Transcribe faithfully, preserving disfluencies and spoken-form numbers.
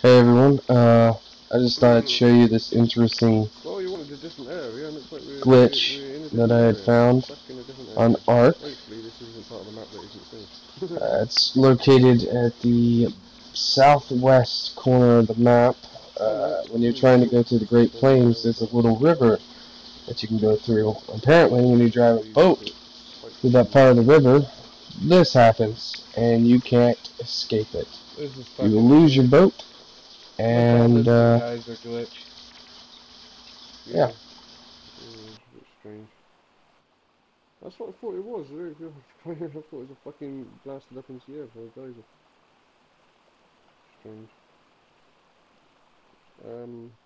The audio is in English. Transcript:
Hey everyone, uh, I just thought I'd show you this interesting Well, you wanted a different area, and it's like we're, we're, glitch we're in a that different I had area. found Stuck in a different on area. Ark. Hopefully this isn't part of the map that isn't finished. Uh, it's located at the southwest corner of the map. I know. Uh, when you're Mm, trying to go to the Great so, yeah, Plains, there's a little river that you can go through. Apparently, when you drive a boat through that part of the river, this happens, and you can't escape it. This is You will fucking lose your weird. boat, I call and this the uh, Geyser Glitch. Yeah. yeah. Yeah, it's a bit strange. That's what I thought it was. I thought it was a fucking blasted up into the air for a geyser. Strange. Um...